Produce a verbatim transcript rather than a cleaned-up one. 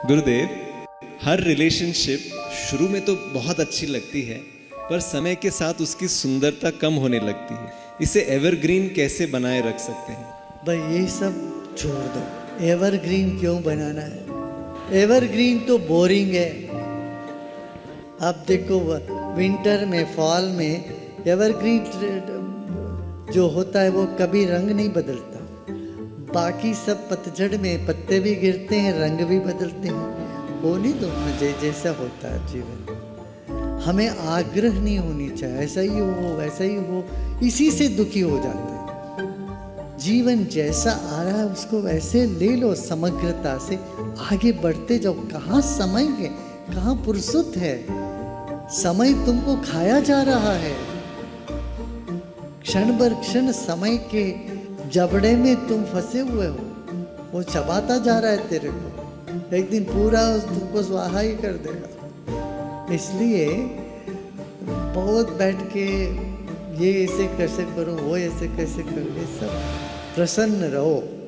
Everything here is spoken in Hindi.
गुरुदेव, हर रिलेशनशिप शुरू में तो बहुत अच्छी लगती है, पर समय के साथ उसकी सुंदरता कम होने लगती है। इसे एवरग्रीन कैसे बनाए रख सकते हैं? भाई ये सब छोड़ दो, एवरग्रीन क्यों बनाना है? एवरग्रीन तो बोरिंग है। आप देखो विंटर में, फॉल में एवरग्रीन जो होता है वो कभी रंग नहीं बदलता। बाकी सब पतझड़ में पत्ते भी गिरते हैं, रंग भी बदलते हैं। वो नहीं तो मुझे जैसा होता है जीवन। हमें आग्रह नहीं होनी चाहिए, ऐसा ही हो वैसा ही हो, इसी से दुखी हो जाते हैं। जीवन जैसा आ रहा है उसको वैसे ले लो, समग्रता से आगे बढ़ते जाओ। कहाँ समय है, कहाँ फुर्सत है? समय तुमको खाया जा रहा है। क्षण बर क्षण समय के जबड़े में तुम फंसे हुए हो। वो चबाता जा रहा है तेरे को, एक दिन पूरा तुमको स्वाहा ही कर देगा। इसलिए बहुत बैठ के ये ऐसे कैसे करूं, वो ऐसे कैसे करूं, ये सब प्रसन्न रहो।